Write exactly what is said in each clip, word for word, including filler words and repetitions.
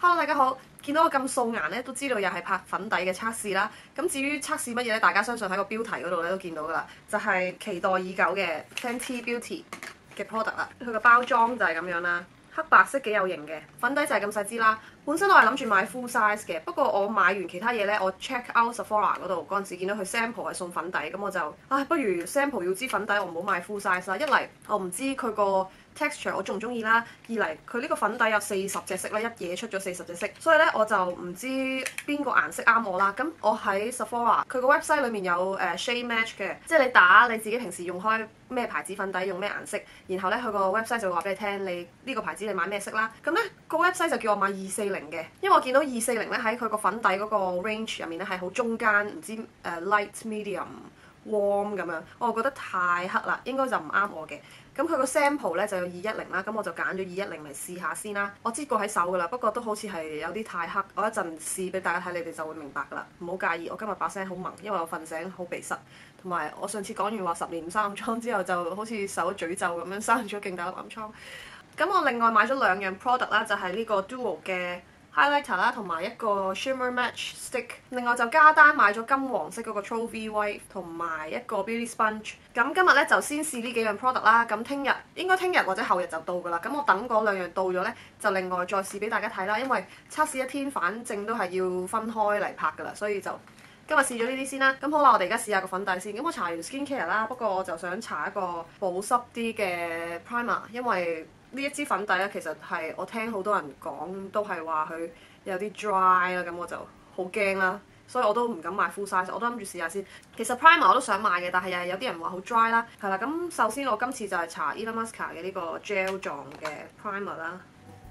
Hello， 大家好！見到我咁素顏咧，都知道又係拍粉底嘅測試啦。咁至於測試乜嘢咧，大家相信喺個標題嗰度咧都見到噶啦，就係、是、期待已久嘅 Fenty Beauty 嘅 product 啦。佢個包裝就係咁樣啦，黑白色幾有型嘅，粉底就係咁細支啦。本身我係諗住買 full size 嘅，不過我買完其他嘢咧，我 check out Sephora 嗰度嗰陣時見到佢 sample 係送粉底，咁我就唉，不如 sample 要支粉底，我唔好買 full size 啦。一嚟我唔知佢個 texture 我中唔中意啦，二嚟佢呢個粉底有四十隻色啦，一嘢出咗四十隻色，所以咧我就唔知邊個顏色啱我啦。咁我喺 Sephora 佢個 website 裏面有誒、uh, shade match 嘅，即係你打你自己平時用開咩牌子粉底，用咩顏色，然後咧佢個 website 就會話俾你聽，你呢個牌子你買咩色啦。咁咧個 website 就叫我買二四零嘅，因為我見到二四零咧喺佢個粉底嗰個 range 入面咧係好中間，唔知誒、uh, light medium warm 咁樣，我覺得太黑啦，應該就唔啱我嘅。咁佢個 sample 咧就有二一零啦，咁我就揀咗二一零嚟試下先啦。我知個喺手噶啦，不過都好似係有啲太黑，我一陣試俾大家睇，你哋就會明白噶啦。唔好介意，我今日把聲好濛，因為我瞓醒好鼻塞，同埋我上次講完話十年唔生暗瘡之後，就好似受咗詛咒咁樣生咗勁大粒暗瘡。咁我另外買咗兩樣 product 啦，就係呢個 Duo 嘅 highlighter 啦，同埋一個 shimmer match stick。另外就加單買咗金黃色嗰個 Trophy White 同埋一個 beauty sponge。咁今日咧就先試呢幾樣 product 啦。咁聽日應該聽日或者後日就到㗎啦。咁我等嗰兩樣到咗咧，就另外再試俾大家睇啦。因為測試一天，反正都係要分開嚟拍㗎啦，所以就今日試咗呢啲先啦。咁好啦，我哋而家試下個粉底先。咁我搽完 skincare 啦，不過我就想搽一個保濕啲嘅 primer，因為呢一支粉底咧，其實係我聽好多人講都係話佢有啲 dry 啦，咁我就好驚啦，所以我都唔敢買 full size， 我都諗住試下先。其實 primer 我都想買嘅，但係又係有啲人話好 dry 啦。係啦，咁首先我今次就係搽 Illamasqua 嘅呢個 gel 狀嘅 primer 啦。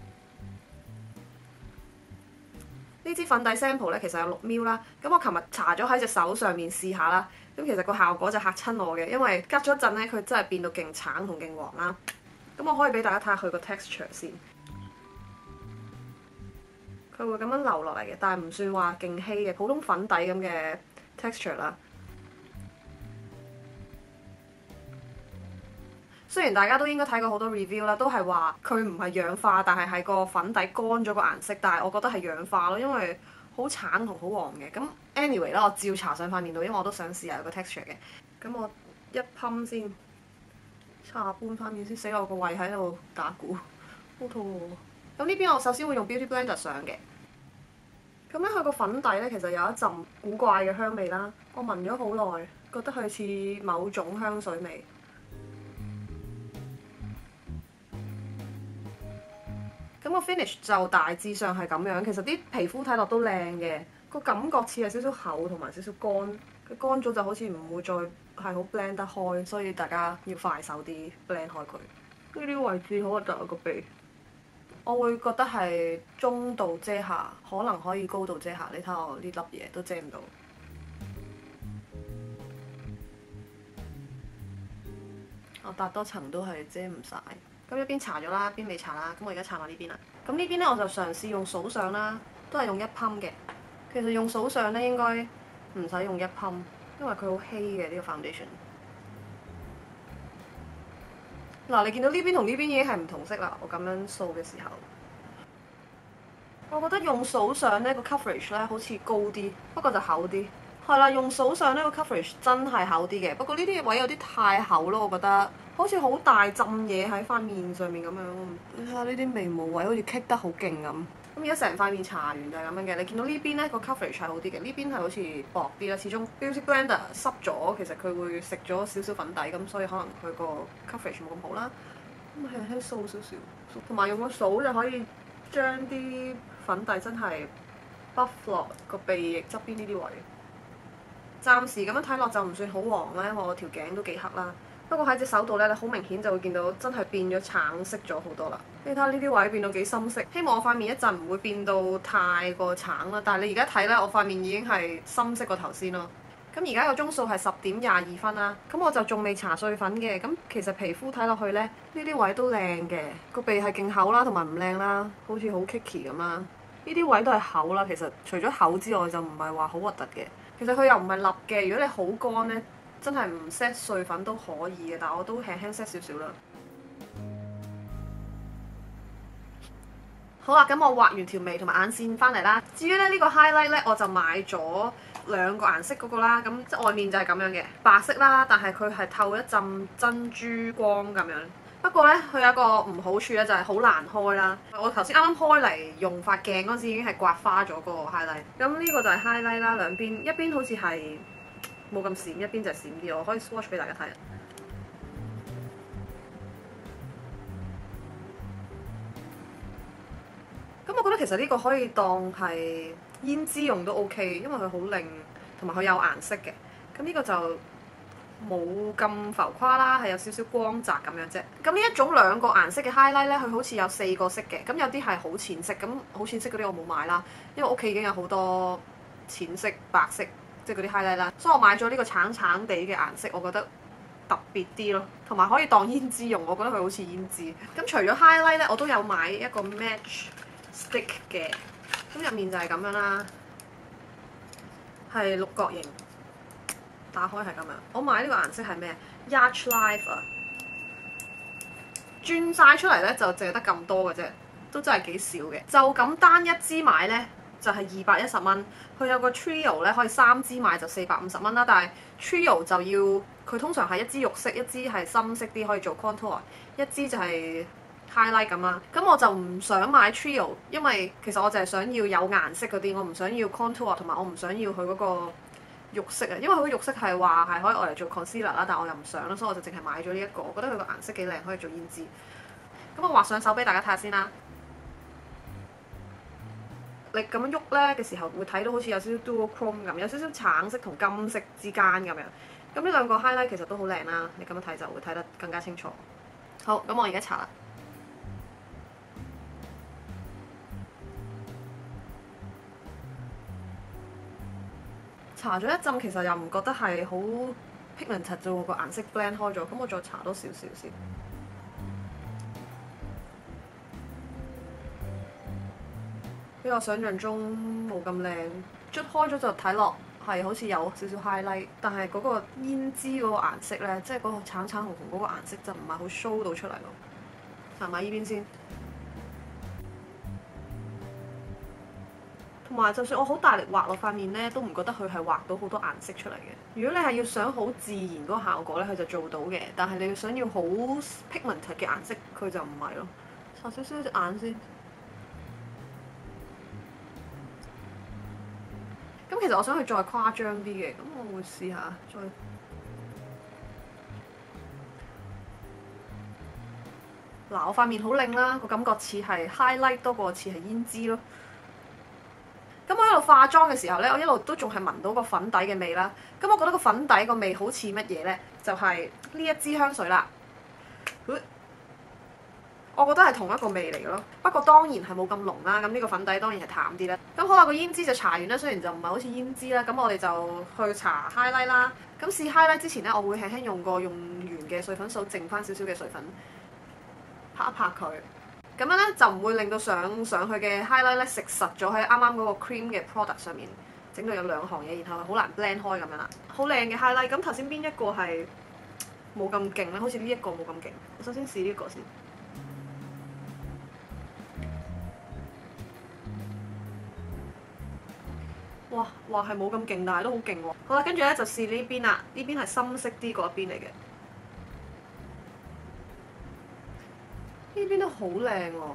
呢支粉底 sample 咧其實有六 ml 啦，咁我琴日搽咗喺隻手上面試下啦，咁其實個效果就嚇親我嘅，因為隔咗陣咧佢真係變到勁橙同勁黃啦。咁我可以俾大家睇下佢個 texture 先，佢會咁樣流落嚟嘅，但係唔算話勁稀嘅，普通粉底咁嘅 texture 啦。雖然大家都應該睇過好多 review 啦，都係話佢唔係氧化，但係係個粉底乾咗個顏色，但係我覺得係氧化咯，因為好橙同好黃嘅。咁 anyway 啦，我照搽上塊面度，因為我都想試下個 texture 嘅。咁我一噴先。搽半塊面先，死我個胃喺度打鼓，好肚餓。咁呢邊我首先會用 Beauty Blender 上嘅。咁咧佢個粉底咧其實有一陣古怪嘅香味啦，我聞咗好耐，覺得佢似某種香水味。咁個 finish 就大致上係咁樣，其實啲皮膚睇落都靚嘅，個感覺似係少少厚同埋少少乾，佢乾咗就好似唔會再係好 blend 得開，所以大家要快手啲 blend 開佢。呢啲位置好核突啊個鼻，我會覺得係中度遮瑕，可能可以高度遮瑕。你睇我呢粒嘢都遮唔到。我搭多層都係遮唔晒。咁一邊搽咗啦，一邊未搽啦。咁我而家搽埋呢邊啦。咁呢邊咧我就嘗試用數上啦，都係用一噴嘅。其實用數上咧應該唔使用一噴。因為佢好稀嘅呢個 foundation。嗱，你見到呢邊同呢邊已經係唔同色啦。我咁樣掃嘅時候，我覺得用數上呢個 coverage 咧好似高啲，不過就厚啲。係啦，用數上呢個 coverage 真係厚啲嘅，不過呢啲位有啲太厚咯，我覺得好似好大浸嘢喺塊面上面咁樣。你睇下呢啲眉毛位好似棘得好勁咁。咁而家成塊面搽完就係咁樣嘅，你見到呢邊咧個 coverage 係好啲嘅，呢邊係好似薄啲啦。始終 Beauty Blender 濕咗，其實佢會食咗少少粉底，咁所以可能佢個 coverage 冇咁好啦。咁輕輕掃少少，同埋用個掃就可以將啲粉底真係 buff 落個鼻翼側邊呢啲位。暫時咁樣睇落就唔算好黃啦，因為我條頸都幾黑啦。不過喺隻手度咧，你好明顯就會見到真係變咗橙色咗好多啦。你睇下呢啲位變到幾深色，希望我塊面一陣唔會變到太過橙啦。但係你而家睇咧，我塊面已經係深色過頭先咯。咁而家個鐘數係十點廿二分啦。咁我就仲未搽碎粉嘅。咁其實皮膚睇落去咧，呢啲位都靚嘅。個鼻係勁厚啦，同埋唔靚啦，好似好 kicky 咁啦。呢啲位都係厚啦。其實除咗厚之外，就唔係話好核突嘅。其實佢又唔係立嘅。如果你好乾咧，真係唔 set 碎粉都可以嘅，但係我都輕輕 set 少少啦。 好啦，咁我畫完條眉同埋眼線翻嚟啦。至於咧呢個 highlight 咧，我就買咗兩個顏色嗰個啦。咁即係外面就係咁樣嘅白色啦，但係佢係透一陣珍珠光咁樣。不過咧，佢有一個唔好處咧，就係好難開啦。我頭先啱啱開嚟用發鏡嗰陣時已經係刮花咗嗰個 highlight。咁呢個就係 highlight 啦，兩邊一邊好似係冇咁閃，一邊就係閃啲。我可以 swatch 俾大家睇。咁我覺得其實呢個可以當係胭脂用都 OK，因為佢好靚，同埋佢有顏色嘅。咁呢個就冇咁浮誇啦，係有少少光澤咁樣啫。咁呢一種兩個顏色嘅 highlight 咧，佢好似有四個色嘅。咁有啲係好淺色，咁好淺色嗰啲我冇買啦，因為屋企已經有好多淺色、白色，即係嗰啲 highlight 啦。所以我買咗呢個橙橙地嘅顏色，我覺得特別啲咯，同埋可以當胭脂用，我覺得佢好似胭脂。咁除咗 highlight 咧，我都有買一個 match stick 嘅，咁入面就係咁樣啦，係六角形，打開係咁樣。我買呢個顏色係咩 Yacht Life 啊，轉晒出嚟咧就淨係得咁多嘅啫，都真係幾少嘅。就咁單一支買咧就係二百一十蚊，佢有個 trio 咧可以三支買就四百五十蚊啦。但係 trio 就要佢通常係一支肉色，一支係深色啲可以做 contour， 一支就係highlight 咁啦，咁我就唔想買 trio， 因為其實我就係想要有顏色嗰啲，我唔想要 contour 同埋我唔想要佢嗰個肉色啊，因為佢個肉色係話係可以愛嚟做 concealer 啦，但我又唔想啦，所以我就淨係買咗呢一個，我覺得佢個顏色幾靚，可以做胭脂。咁我畫上手俾大家睇下先啦。你咁樣喐咧嘅時候，會睇到好似有少少 duochrome 咁，有少少橙色同金色之間咁樣。咁呢兩個 highlight 其實都好靚啦，你咁樣睇就會睇得更加清楚。好，咁我而家搽啦。搽咗一陣，其實又唔覺得係好 pigmented 啫喎，個顏色 blend 開咗，咁我再搽多少少先。比我想象中冇咁靚，捽開咗就睇落係好似有少少 highlight，但係嗰個胭脂嗰個顏色咧，即係嗰個橙橙紅紅嗰個顏色就唔係好 show 到出嚟咯。搽埋依邊先。同埋就算我好大力畫落塊面咧，都唔覺得佢係畫到好多顏色出嚟嘅。如果你係要想好自然嗰個效果咧，佢就做到嘅。但係你要想要好 pigmented 嘅顏色，佢就唔係咯。搽少少隻眼先。咁其實我想去再誇張啲嘅，咁我會試下再。嗱，我塊面好靚啦，個感覺似係 highlight 多過似係胭脂咯。咁我一路化妝嘅時候咧，我一路都仲係聞到個粉底嘅味啦。咁我覺得個粉底個味好似乜嘢咧？就係呢一支香水啦。我覺得係同一個味嚟嘅咯，不過當然係冇咁濃啦。咁呢個粉底當然係淡啲啦。咁好啦，個胭脂就搽完啦，雖然就唔係好似胭脂啦。咁我哋就去搽 highlight 啦。咁試 highlight 之前咧，我會輕輕用過用完嘅水粉掃剩翻少少嘅水粉，拍一拍佢。咁樣咧就唔會令到上上去嘅 highlight 咧食實咗喺啱啱嗰個 cream 嘅 product 上面，整到有兩行嘢，然後好難 blend 開咁樣啦。好靚嘅 highlight。咁頭先邊一個係冇咁勁咧？好似呢一個冇咁勁。我首先試呢個先。哇！話係冇咁勁，但係都好勁喎。好啦，跟住咧就試呢邊啦。呢邊係深色啲嗰一邊嚟嘅。呢邊都好靚喎，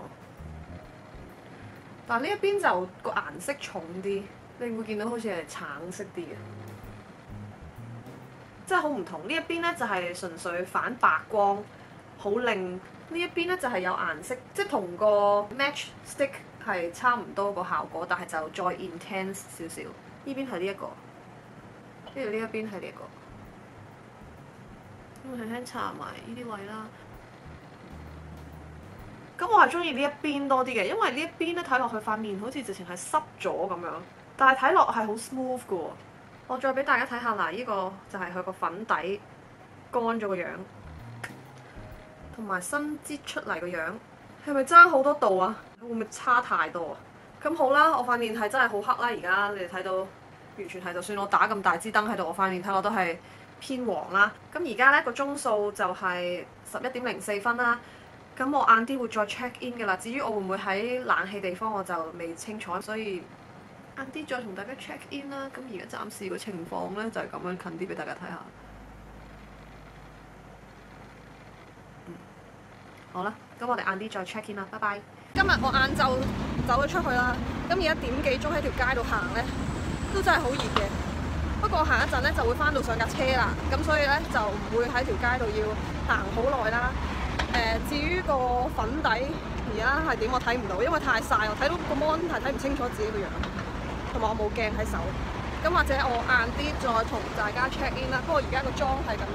但係呢一邊就個顏色重啲，你會見到好似係橙色啲嘅，真係好唔同。呢一邊咧就係純粹反白光，好靚。呢一邊咧就係有顏色，即係同個 match stick 係差唔多個效果，但係就再 intense 少少。呢邊係呢一個，跟住呢一邊係呢一個。咁輕輕搽埋呢啲位啦。咁我係中意呢一邊多啲嘅，因為呢一邊咧睇落去塊面好似直情係濕咗咁樣，但係睇落係好 smooth 嘅喎。我再俾大家睇下嗱，呢個就係佢個粉底乾咗個樣，同埋新擠出嚟個樣，係咪爭好多度啊？會唔會差太多啊？咁好啦，我塊面係真係好黑啦，而家你哋睇到完全係，就算我打咁大支燈喺度，我塊面睇落都係偏黃啦。咁而家咧個鐘數就係十一點零四分啦。 咁我晏啲會再 check in 㗎啦。至於我會唔會喺冷氣地方，我就未清楚，所以晏啲再同大家 check in 啦。咁而家暫時個情況咧就係咁樣，近啲俾大家睇下。嗯，好啦，咁我哋晏啲再 check in 啦，拜拜。今日我晏晝走咗出去啦，咁而家點幾鐘喺條街度行咧，都真係好熱嘅。不過行一陣咧就會翻到上架車啦，咁所以咧就唔會喺條街度要行好耐啦。誒、呃，至於個粉底而家係點，我睇唔到，因為太曬，我睇到個 mon 係睇唔清楚自己個樣，同埋我冇鏡喺手。咁或者我晏啲再同大家 check in 啦。不過而家個妝係咁樣。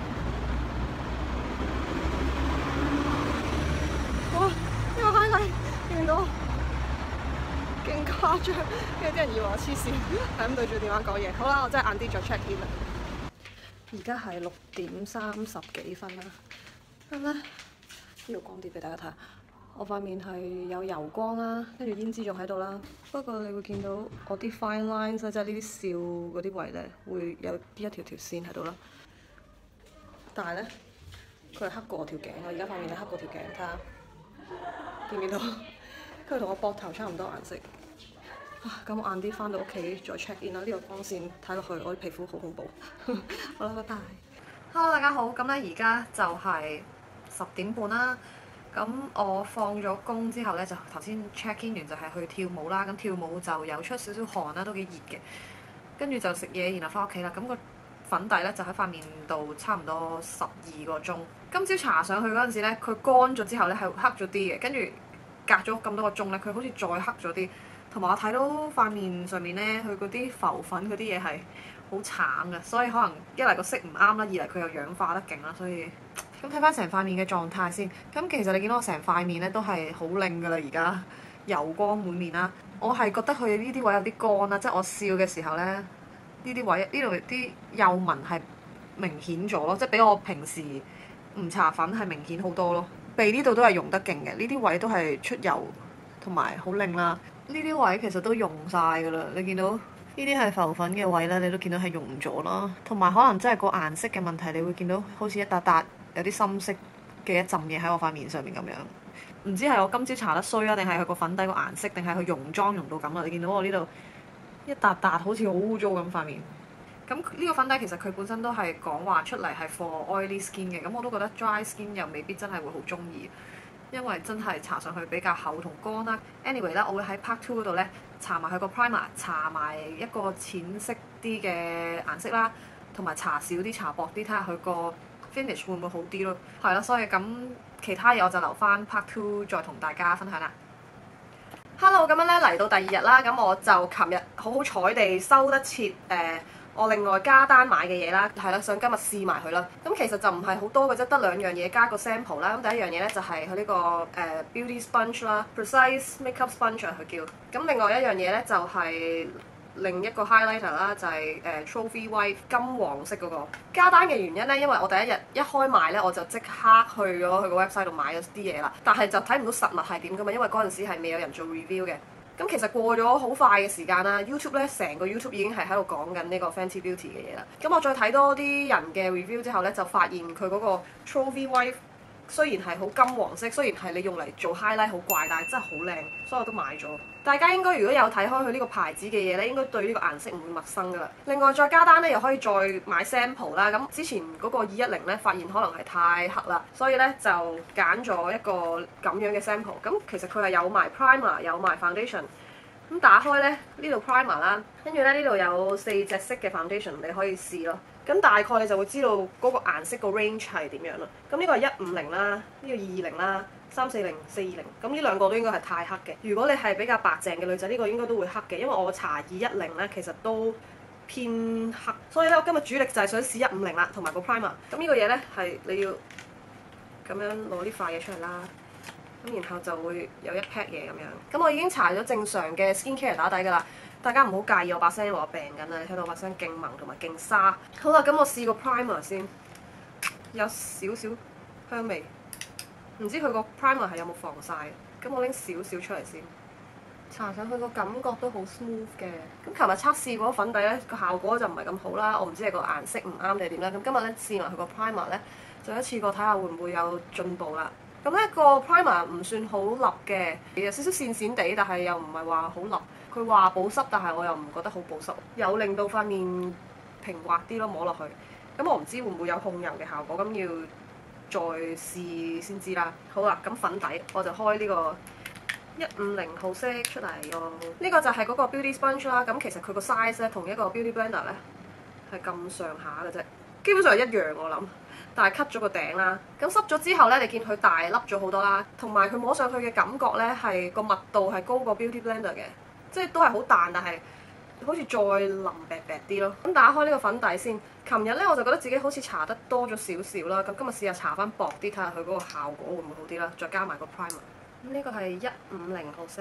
哇！呢個翻嚟見到勁誇張，跟住啲人以為我黐線，係咁對住電話講嘢。好啦，我真係晏啲再 check in 啦。而家係六點三十幾分啦。咁咧，呢度光啲俾大家睇下，我塊面係有油光啦，跟住胭脂仲喺度啦。不過你會見到我啲 fine lines 即係呢啲笑嗰啲位咧，會有一條條線喺度啦。但係咧，佢係黑過我條頸，我而家塊面係黑過條頸，睇下見唔見到？佢同我膊頭差唔多顏色。啊，咁我晏啲翻到屋企再 check in 啦。呢個光線睇落去，我啲皮膚好恐怖。好啦，拜拜。Hello， 大家好。咁咧而家就係十點半啦。咁我放咗工之後咧，就頭先 check in 完就係去跳舞啦。咁跳舞就有出少少汗啦，都幾熱嘅。跟住就食嘢，然後翻屋企啦。咁個粉底咧就喺塊面度差唔多十二個鐘。今朝搽上去嗰陣時咧，佢乾咗之後咧係黑咗啲嘅，跟住隔咗咁多個鐘咧，佢好似再黑咗啲。同埋我睇到塊面上面咧，佢嗰啲浮粉嗰啲嘢係好慘嘅，所以可能一嚟個色唔啱啦，二嚟佢又氧化得勁啦，所以咁睇翻成塊面嘅狀態先。咁其實你見到我成塊面咧都係好靚㗎啦，而家油光滿面啦。我係覺得佢呢啲位有啲乾啦，即係我笑嘅時候咧，呢啲位呢度啲幼紋係明顯咗咯，即係比我平時唔搽粉係明顯好多咯。鼻呢度都係溶得勁嘅，呢啲位都係出油同埋好靚啦。呢啲位其實都溶晒㗎啦，你見到呢啲係浮粉嘅位咧，你都見到係溶咗啦。同埋可能真係個顏色嘅問題，你會見到好似一笪笪有啲深色嘅一浸嘢喺我塊面上面咁樣。唔知係我今朝搽得衰啊，定係佢個粉底個顏色，定係佢溶妝溶到咁啊？你見到我呢度一笪笪好似好污糟咁塊面。咁呢個粉底其實佢本身都係講話出嚟係 for oily skin 嘅，咁我都覺得 dry skin 又未必真係會好中意。因為真係搽上去比較厚同乾啦。anyway 咧，我會喺 part two 嗰度咧搽埋佢個 primer，搽埋一個淺色啲嘅顏色啦，同埋搽少啲搽薄啲，睇下佢個 finish 會唔會好啲咯。係咯，所以咁其他嘢我就留翻 part two 再同大家分享啦。Hello， 咁樣咧嚟到第二日啦，咁我就琴日好好彩地收得切誒。呃我另外加單買嘅嘢啦，係啦，想今日試埋佢啦。咁其實就唔係好多嘅啫，得兩樣嘢加個 sample 啦。咁第一樣嘢咧就係佢呢個誒、呃、beauty sponge 啦 ，precise makeup sponge 佢叫。咁另外一樣嘢咧就係、是、另一個 highlighter 啦，就係、是、誒、呃、trophy white 金黃色嗰、那個。加單嘅原因咧，因為我第一日一開賣咧，我就即刻去咗佢個 website 度買咗啲嘢啦。但係就睇唔到實物係點噶嘛，因為嗰陣時係未有人做 review 嘅。咁其實過咗好快嘅時間啦 ，YouTube 咧成個 YouTube 已經係喺度講緊呢個 Fenty Beauty 嘅嘢啦。咁我再睇多啲人嘅 review 之後咧，就發現佢嗰個 Trophy White 雖然係好金黃色，雖然係你用嚟做 highlight 好怪，但係真係好靚，所以我都買咗。大家應該如果有睇開佢呢個牌子嘅嘢咧，應該對呢個顏色唔會陌生噶啦。另外再加單咧，又可以再買 sample 啦。咁之前嗰個二一零咧，發現可能係太黑啦，所以咧就揀咗一個咁樣嘅 sample。咁其實佢係有埋 primer， 有埋 foundation。咁打開咧，呢度 primer 啦，跟住咧呢度有四隻色嘅 foundation 你可以試咯。咁大概你就會知道嗰個顏色個 range 係點樣咯。咁呢個係一五零啦，呢個二二零啦，三四零、四二零。咁呢兩個都應該係太黑嘅。如果你係比較白淨嘅女仔，呢個應該都會黑嘅，因為我搽二一零咧其實都偏黑。所以咧，我今日主力就係想試一五零啦，同埋個 primer。咁呢個嘢咧係你要咁樣攞呢塊嘢出嚟啦。咁然後就會有一 pack 嘢咁樣。咁我已經搽咗正常嘅 skin care 打底㗎啦。大家唔好介意我把聲，因為我病緊啦。你睇到我把聲勁萌同埋勁沙。好啦，咁我試個 primer 先，有少少香味。唔知佢個 primer 係有冇防曬？咁我拎少少出嚟先。搽上去個感覺都好 smooth 嘅。咁琴日測試嗰個粉底咧，個效果就唔係咁好啦。我唔知係個顏色唔啱定係點啦。咁今日咧試埋佢個 primer 咧，就一次過睇下會唔會有進步啦。 咁咧個 primer 唔算好立嘅，有少少線線地，但係又唔係話好立。佢話保濕，但係我又唔覺得好保濕，有令到塊面平滑啲咯，摸落去。咁我唔知會唔會有控油嘅效果，咁要再試先知啦。好啦，咁粉底我就開呢個一五零號色出嚟咯。呢個就係嗰個 Beauty Sponge 啦。咁其實佢個 size 咧同一個 Beauty Blender 咧係咁上下嘅啫，基本上係一樣我諗。但係 cut 咗個頂啦。咁濕咗之後咧，你見佢大粒咗好多啦，同埋佢摸上去嘅感覺咧係個密度係高過 Beauty Blender 嘅，即係都係好彈，但係好似再腍白白啲咯。咁打開呢個粉底先。琴日咧我就覺得自己好似搽得多咗少少啦，咁今日試下搽翻薄啲，睇下佢嗰個效果會唔會好啲啦。再加埋個 primer。咁呢個係一五零號色，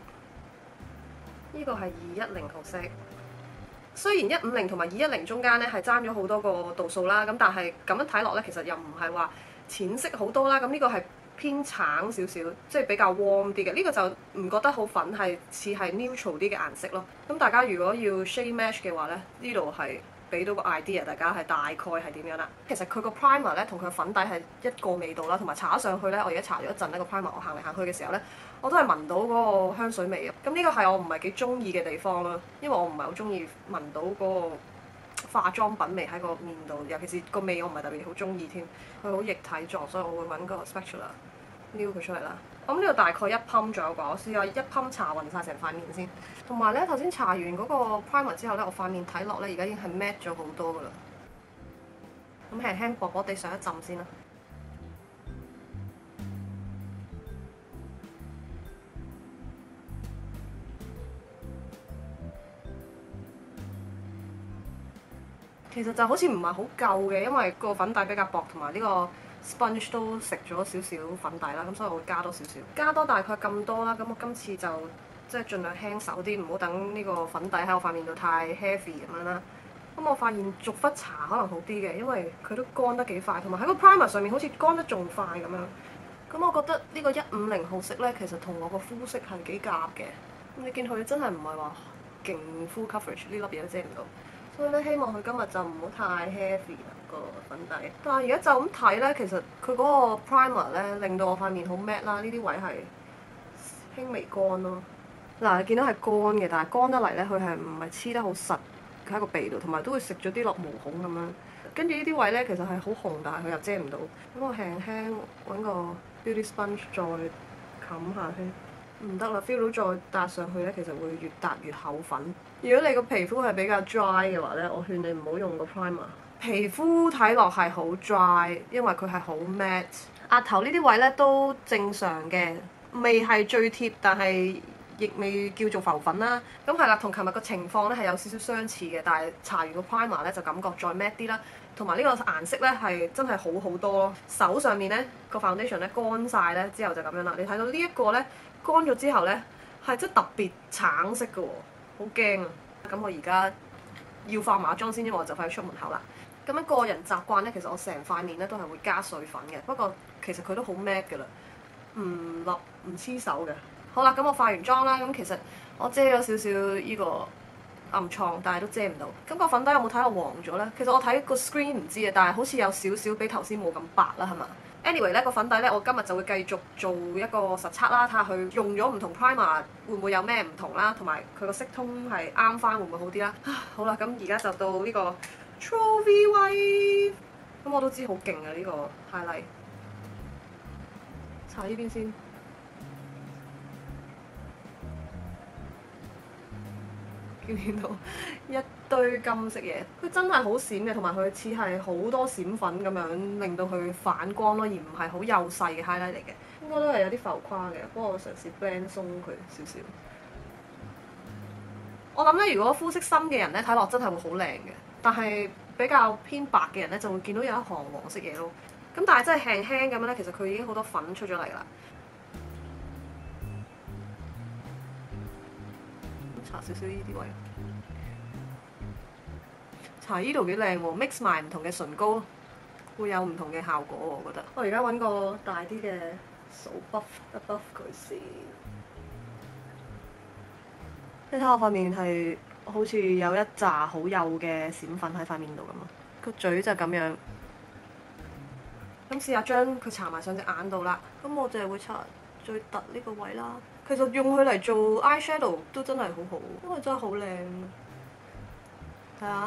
呢個係二一零號色。雖然一五零同埋二一零中間咧係爭咗好多個度數啦，咁但係咁樣睇落咧，其實又唔係話淺色好多啦。咁呢個係偏橙少少，即係比較 warm 啲嘅。呢個就唔覺得好粉，係似係 neutral 啲嘅顏色咯。咁大家如果要 shade match 嘅話咧，呢度係俾到個 idea，大家係大概係點樣啦。其實佢個 primer 咧同佢粉底係一個味道啦，同埋搽上去咧，我而家搽咗一陣呢個 primer，我行嚟行去嘅時候咧，我都係聞到嗰個香水味啊。咁呢個係我唔係幾中意嘅地方啦，因為我唔係好中意聞到嗰個化妝品味喺個面度，尤其是個味我唔係特別好中意添。佢好液體狀，所以我會揾個 spatula 撩佢出嚟啦。咁呢度大概一噴左右啩，我試下一噴搽勻晒成塊面先。同埋咧，頭先搽完嗰個 primer 之後咧，我塊面睇落咧，而家已經係 matte 咗好多噶啦。咁輕輕薄薄地上一浸先啦。其實就好似唔係好夠嘅，因為個粉底比較薄，同埋呢個 sponge 都食咗少少粉底啦，咁所以我會加多少少，加多大概咁多啦。咁我今次就即係盡量輕手啲，唔好等呢個粉底喺我塊面度太 heavy 咁樣啦。咁我發現逐忽搽可能好啲嘅，因為佢都乾得幾快，同埋喺個 primer 上面好似乾得仲快咁樣。咁我覺得呢個一五零號色咧，其實同我個膚色係幾夾嘅。咁你見佢真係唔係話勁 full coverage，呢粒嘢都遮唔到。所以咧，希望佢今日就唔好太 heavy 啦個粉底。但係而家就咁睇咧，其實佢嗰個 primer 咧令到我塊面好 matte 啦，呢啲位係輕微乾咯。嗱，你見到係乾嘅，但係乾得嚟咧，佢係唔係黐得好實喺個鼻度，同埋都會食咗啲落毛孔咁樣。跟住呢啲位咧，其實係好紅，但係佢又遮唔到。咁我輕輕揾個 beauty sponge 再冚下先。唔得啦 ，feel 到再搭上去咧，其實會越搭越厚粉。如果你個皮膚係比較 dry 嘅話咧，我勸你唔好用個 primer。皮膚睇落係好 dry，因為佢係好 matte。額頭呢啲位咧都正常嘅，未係最貼，但係亦未叫做浮粉啦。咁係啦，同琴日個情況咧係有少少相似嘅，但係搽完個 primer 咧就感覺再 matte 啲啦。同埋呢個顏色咧係真係好好多咯。手上面咧個 foundation 咧乾晒咧之後就咁樣啦。你睇到呢一個咧乾咗之後咧係真係特別橙色嘅喎，好驚啊！咁我而家要化碼妝先，因為我就快要出門口啦。咁樣個人習慣咧，其實我成塊面咧都係會加水粉嘅。不過其實佢都好 matte 㗎啦，唔立唔黐手嘅。好啦，咁我化完妝啦，咁其實我遮咗少少依個暗瘡，但係都遮唔到。咁個粉底有冇睇到黃咗咧？其實我睇個 screen 唔知啊，但係好似有少少比頭先冇咁白啦，係嘛？Anyway 咧個粉底咧，我今日就會繼續做一個實測啦，睇下佢用咗唔同 primer 會唔會有咩唔同啦，同埋佢個色通係啱翻會唔會好啲啦？好啦，咁而家就到呢個 Trophy Wife，咁我都知好勁啊呢個 highlight，搽呢邊先。見唔見到一堆金色嘢？佢真係好閃嘅，同埋佢似係好多閃粉咁樣，令到佢反光咯，而唔係好幼細嘅 highlight 嚟嘅。應該都係有啲浮誇嘅，不過我嘗試 blend 鬆佢少少。我諗咧，如果膚色深嘅人咧，睇落真係會好靚嘅，但係比較偏白嘅人咧，就會見到有一行黃色嘢咯。咁但係真係輕輕咁樣咧，其實佢已經好多粉出咗嚟啦。搽少少呢啲位，搽呢度幾靚喎 ，mix 埋唔同嘅唇膏，會有唔同嘅效果喎，我覺得。我而家揾個大啲嘅手 buff 一 buff 佢先。你睇我塊面係好似有一紮好幼嘅閃粉喺塊面度咁啊，個嘴就咁樣。 咁試下將佢搽埋上隻眼度啦。咁我就係會搽最突呢個位啦。其實用佢嚟做 eye shadow 都真係好好，因為真係好靚。睇下，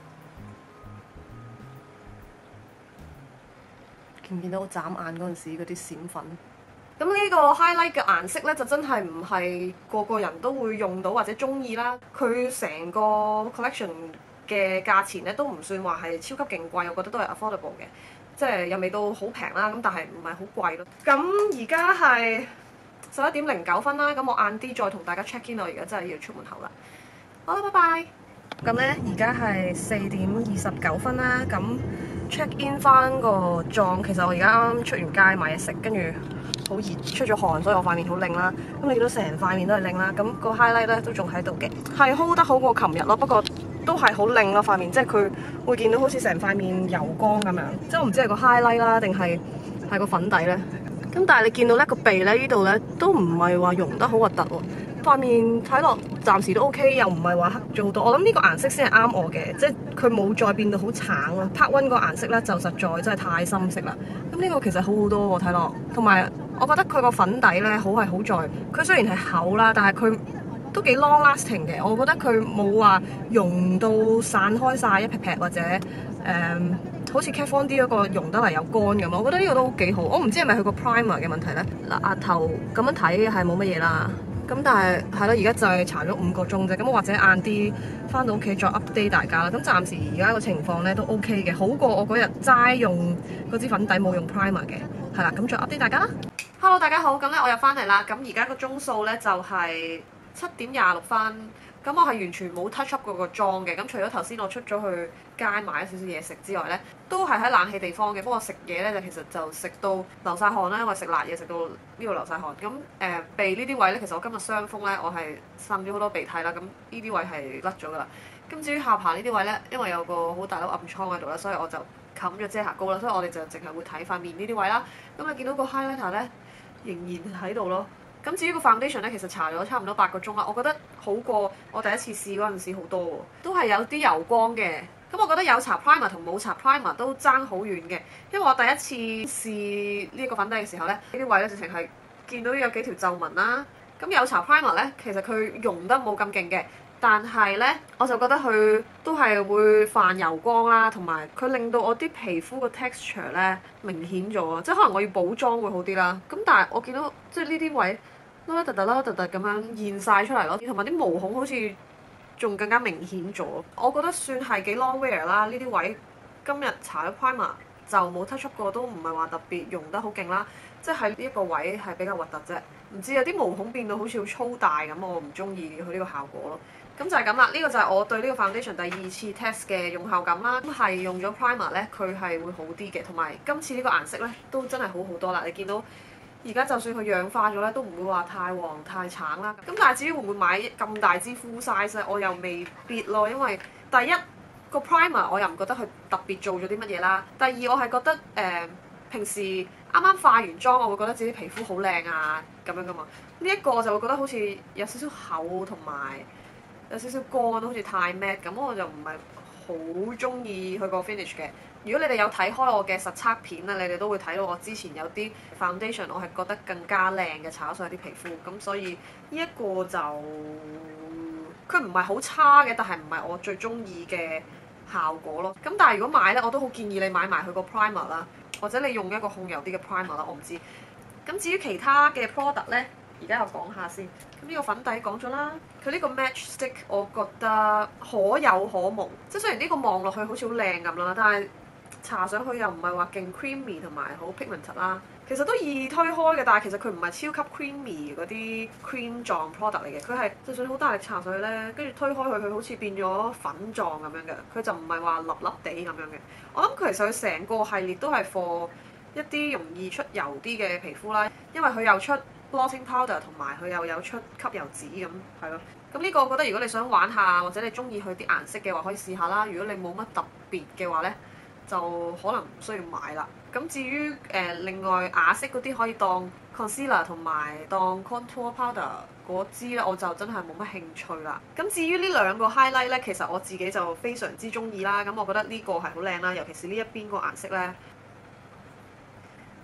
見唔見到我眨眼嗰陣時嗰啲閃粉？咁呢個 highlight 嘅顏色咧，就真係唔係個個人都會用到或者中意啦。佢成個 collection 嘅價錢咧都唔算話係超級勁貴，我覺得都係 affordable 嘅，即係又未到好平啦，咁但係唔係好貴咯。咁而家係十一點零九分啦，咁我晏啲再同大家 check in，我而家真係要出門口啦。好啦，拜拜。咁咧，而家係四點二十九分啦，咁 check in 翻個妝。其實我而家啱啱出完街買嘢食，跟住好熱，出咗汗，所以我塊面好靚啦。咁你見到成塊面都係靚啦，咁個 highlight 咧都仲喺度嘅，係 hold 得好過琴日咯。不過都係好靚咯塊面，即係佢會見到好似成塊面油光咁樣。即係我唔知係個 highlight 啦，定係係個粉底咧。咁但係你見到咧個鼻咧呢度咧都唔係話溶得好核突喎。塊面睇落暫時都 OK， 又唔係話黑咗好多。我諗呢個顏色先係啱我嘅，即係佢冇再變到好橙啦。Part One 個顏色咧就實在真係太深色啦。咁呢個其實好好多喎，睇落。同埋我覺得佢個粉底咧好係好在，佢雖然係厚啦，但係佢都幾 long lasting 嘅。我覺得佢冇話溶到散開晒一撇撇或者誒、嗯，好似 Kat Von D 嗰個溶得嚟有乾咁。我覺得呢個都幾好。我唔知係咪佢個 primer 嘅問題咧。嗱，額頭咁樣睇係冇乜嘢啦。咁但係係咯，而家就係搽咗五個鐘啫。咁我或者晏啲翻到屋企再 update 大家啦。咁暫時而家個情況咧都 OK 嘅，好過我嗰日齋用嗰支粉底冇用 primer 嘅。係啦，咁再 update 大家啦。Hello， 大家好，咁咧我又翻嚟啦。咁而家個鐘數咧就係七點廿六分。咁我係完全冇 touch up 過個妝嘅。咁除咗頭先我出咗去街買咗少少嘢食之外咧，都係喺冷氣地方嘅。不過食嘢咧就其實就食到流晒汗啦，因為食辣嘢食到呢度流晒汗。咁誒、呃、鼻呢啲位咧，其實我今日傷風咧，我係滲咗好多鼻涕啦。咁呢啲位係甩咗噶啦。咁至於下巴呢啲位咧，因為有個好大粒暗瘡喺度啦，所以我就冚咗遮瑕膏啦。所以我哋就淨係會睇塊面呢啲位啦。咁你見到個 highlighter 咧仍然喺度咯。咁至於個 foundation 咧，其實搽咗差唔多八個鐘啦，我覺得好過我第一次試嗰陣時好多喎，都係有啲油光嘅。咁我覺得有搽 primer 同冇搽 primer 都爭好遠嘅，因為我第一次試呢個粉底嘅時候咧，呢啲位咧直情係見到有幾條皺紋啦。咁有搽 primer 咧，其實佢溶得冇咁勁嘅，但係咧我就覺得佢都係會泛油光啦，同埋佢令到我啲皮膚個 texture 咧明顯咗，即係可能我要補妝會好啲啦。咁但係我見到即係呢啲位，啦啦突突啦啦突突咁樣現晒出嚟咯，同埋啲毛孔好似仲更加明顯咗。我覺得算係幾 long wear 啦。呢啲位今日搽咗 primer 就冇 touch up 過，都唔係話特別溶得好勁啦。即係喺呢一個位係比較核突啫。唔知有啲毛孔變到好似好粗大咁，我唔中意佢呢個效果咯。咁就係咁啦。呢個就係我對呢個 foundation 第二次 test 嘅用效感啦。咁係用咗 primer 咧，佢係會好啲嘅，同埋今次呢個顏色咧都真係好好多啦。你見到？而家就算佢氧化咗咧，都唔會話太黃太橙啦。咁但係至於會唔會買咁大支 full size 我又未必咯，因為第一個 primer 我又唔覺得佢特別做咗啲乜嘢啦。第二我係覺得誒、呃、平時啱啱化完妝，我會覺得自己皮膚好靚啊咁樣噶嘛。呢、這、一個我就會覺得好似有少少厚同埋有少少乾，好似太 matte 咁，我就唔係好中意佢個 finish 嘅。如果你哋有睇開我嘅實測片咧，你哋都會睇到我之前有啲 foundation，我係覺得更加靚嘅搽上去啲皮膚，咁所以呢一個就佢唔係好差嘅，但係唔係我最中意嘅效果咯。咁但係如果買咧，我都好建議你買埋佢個 primer 啦，或者你用一個控油啲嘅 primer 啦，我唔知。咁至於其他嘅 product 咧，而家我講下先。咁呢個粉底講咗啦，佢呢個 match stick 我覺得可有可無，即係雖然呢個望落去好似好靚咁啦，但係搽上去又唔係話勁 creamy 同埋好 pigmented 啦，其實都易推開嘅，但係其實佢唔係超級 creamy 嗰啲 cream 狀 product 嚟嘅，佢係就算好大力搽上去咧，跟住推開佢，佢好似變咗粉狀咁樣嘅，佢就唔係話粒粒地咁樣嘅。我諗其實佢成個系列都係 for 一啲容易出油啲嘅皮膚啦，因為佢又出 blotting powder 同埋佢又有出吸油紙咁，係咯。咁呢個我覺得如果你想玩下或者你中意佢啲顏色嘅話，可以試下啦。如果你冇乜特別嘅話咧，就可能唔需要買啦。咁至於誒、呃、另外啞色嗰啲可以當 concealer 同埋當 contour powder 嗰支咧，我就真係冇乜興趣啦。咁至於呢兩個 highlight 咧，其實我自己就非常之中意啦。咁我覺得呢個係好靚啦，尤其是呢一邊個顏色咧。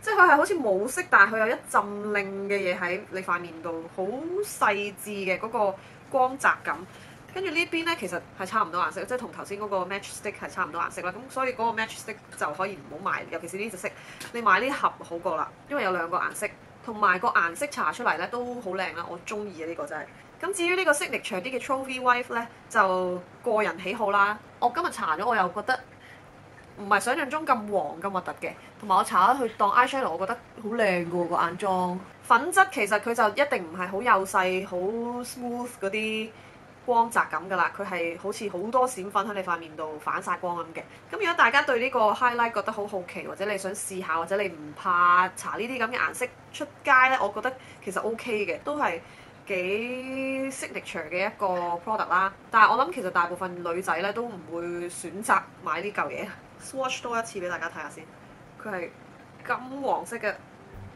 即係佢係好似冇色，但係佢有一陣令嘅嘢喺你塊面度，好細緻嘅嗰個光澤感。跟住呢邊咧，其實係差唔多顏色，即係同頭先嗰個 match stick 係差唔多顏色啦。咁所以嗰個 match stick 就可以唔好買，尤其是呢隻色，你買呢盒好過啦，因為有兩個顏色，同埋個顏色搽出嚟咧都好靚啦，我中意啊呢個真係。咁至於呢個 signature 啲嘅 Trophy Wife 咧，就個人喜好啦。我今日搽咗，我又覺得唔係想象中咁黃咁核突嘅，同埋我搽咗去當 eyeshadow，我覺得好靚嘅喎個眼妝。粉質其實佢就一定唔係好幼細、好 smooth 嗰啲光澤感㗎啦，佢係好似好多閃粉喺你塊面度反晒光咁嘅。咁如果大家對呢個 highlight 覺得好好奇，或者你想試下，或者你唔怕搽呢啲咁嘅顏色出街咧，我覺得其實 OK 嘅，都係幾 signature 嘅一個 product 啦。但係我諗其實大部分女仔咧都唔會選擇買呢嚿嘢。Swatch 多一次俾大家睇下先，佢係金黃色嘅。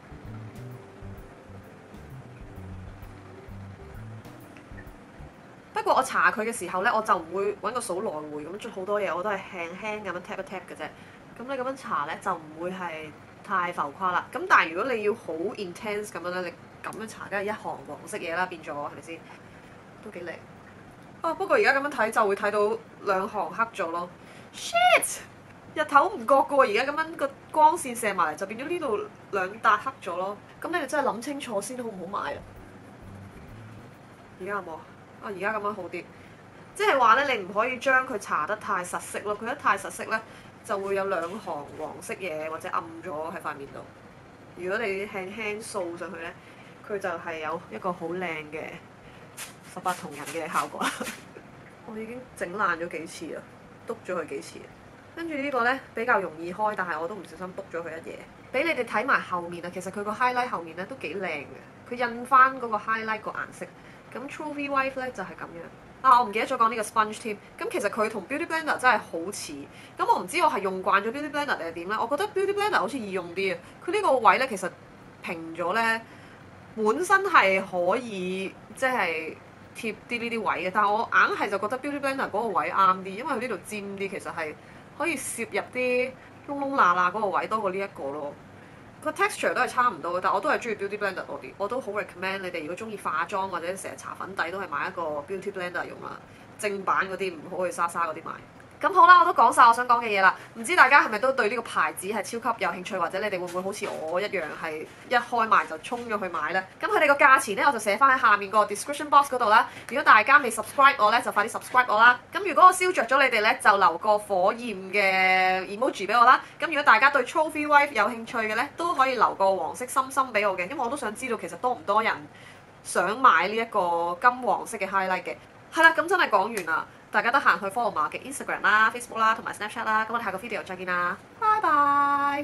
不過我搽佢嘅時候咧，我就唔會揾個掃來回咁捽好多嘢，我都係輕輕咁樣 tap 一 tap 嘅啫。咁你咁樣搽咧就唔會係太浮誇啦。咁但係如果你要好 intense 咁樣咧，你咁樣搽梗係一行黃色嘢啦，變咗係咪先？都幾靚。啊，不過而家咁樣睇就會睇到兩行黑咗咯。Shit！ 日頭唔覺嘅喎，而家咁樣個光線射埋嚟就變咗呢度兩笪黑咗咯。咁你哋真係諗清楚先好唔好買啊？而家有冇啊？啊，而家咁樣好啲，即係話咧，你唔可以將佢搽得太實色咯。佢一太實色咧，就會有兩行黃色嘢或者暗咗喺塊面度。如果你輕輕掃上去咧，佢就係有一個好靚嘅十八銅人嘅效果啦。我已經整爛咗幾次啦，篤咗佢幾次。跟住呢個咧比較容易開，但係我都唔小心篤咗佢一嘢。俾你哋睇埋後面啊，其實佢個 highlight 後面咧都幾靚嘅，佢印翻嗰個 highlight 個顏色。咁 Trophy Wife 咧就係、是、咁樣啊！我唔記得咗講呢個 sponge 添。咁其實佢同 Beauty Blender 真係好似。咁我唔知我係用慣咗 Beauty Blender 定係點咧？我覺得 Beauty Blender 好似易用啲啊。佢呢個位咧其實平咗咧，本身係可以即係貼啲呢啲位嘅。但係我硬係就覺得 Beauty Blender 嗰個位啱啲，因為佢呢度尖啲，其實係可以攝入啲窿窿罅罅嗰個位多過呢一個咯。個 texture 都係差唔多嘅，但我都係中意 Beauty Blender 多啲。我都好 recommend 你哋如果中意化妝或者成日搽粉底，都係買一個 Beauty Blender 用啦。正版嗰啲唔好去莎莎嗰啲買。咁好啦，我都講晒我想講嘅嘢啦。唔知大家係咪都對呢個牌子係超級有興趣，或者你哋會唔會好似我一樣係一開賣就衝咗去買呢？咁佢哋個價錢呢，我就寫翻喺下面個 description box 嗰度啦。如果大家未 subscribe 我呢，就快啲 subscribe 我啦。咁如果我燒着咗你哋呢，就留個火焰嘅 emoji 俾我啦。咁如果大家對 Trophy Wife 有興趣嘅呢，都可以留個黃色心心俾我嘅，因為我都想知道其實多唔多人想買呢一個金黃色嘅 highlight 嘅。係啦，咁真係講完啦。大家得閒去 follow 埋我嘅 Instagram 啦、Facebook 啦同埋 Snapchat 啦。咁我哋下個 video 再見啦，拜拜。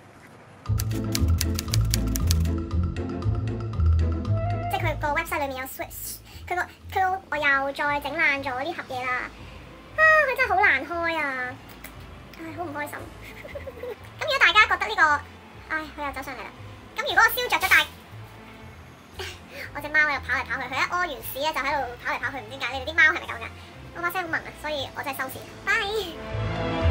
即係佢個 website 裏面有 switch， 佢個佢個我又再整爛咗呢盒嘢啦。啊，佢真係好難開啊！唉，好唔開心。咁如果大家覺得呢、這個，唉，佢又走上嚟啦。咁如果我燒着咗大，我隻貓喺度跑嚟跑去，佢一屙完屎咧就喺度跑嚟跑去，唔知點解。你哋啲貓係咪咁㗎？我把聲好聞啊，所以我真係收線。拜。